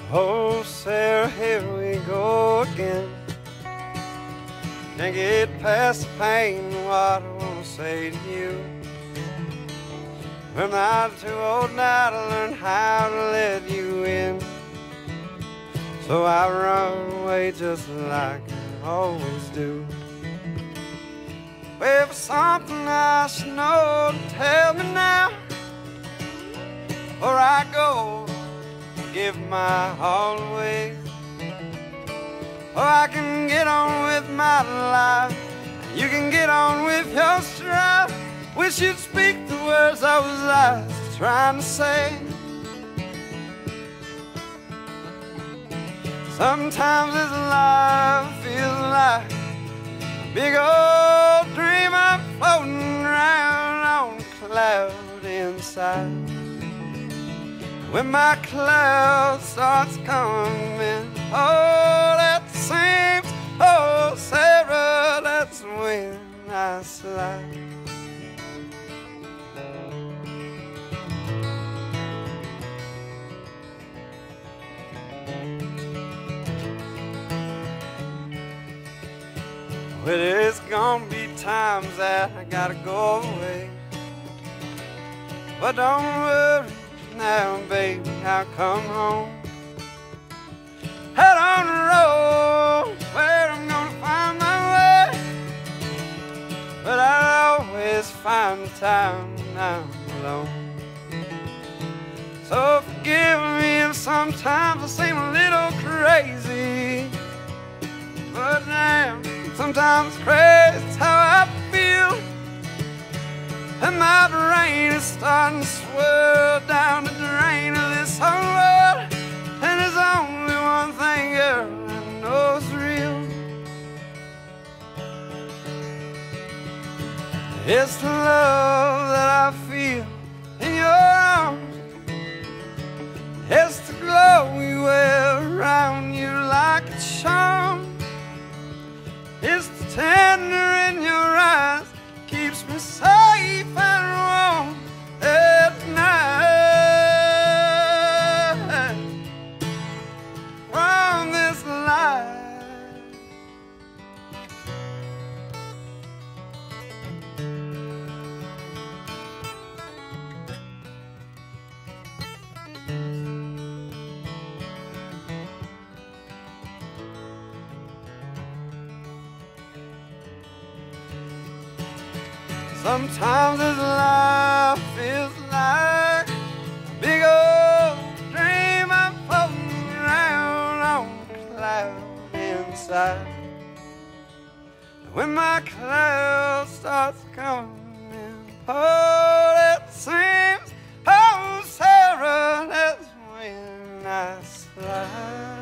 Oh, Sarah, here we go again. Can't get past the pain, what I wanna say to you. I'm not too old now to learn how to let you in. So I run away just like I always do. Well, for something I should know, tell me now, or I go give my all away. Or I can get on with my life, you can get on with your strife. Wish you'd speak the words I was last trying to say. Sometimes this life feels like a big old dream I'm floating around on a cloud inside. When my cloud starts coming, oh, that seems, oh, Sarah, that's when I slide. Well, there's gonna be times that I gotta go away, but don't worry now, baby, I'll come home. Head on the road where I'm gonna find my way, but I'll always find the time when I'm alone. So forgive me if sometimes I seem a little crazy, but damn, sometimes crazy's how I feel. And my brain is starting to swirl down the drain of this whole world. And there's only one thing, girl, I know is real. It's the love that I feel in your arms. It's the glow you wear around you like a charm. It's the tender in your eyes, keeps me safe and warm at night from this life. Sometimes this life feels like a big old dream I'm floating around on a cloud inside. When my cloud starts coming, oh, it seems, oh, Sarah, that's when I slide.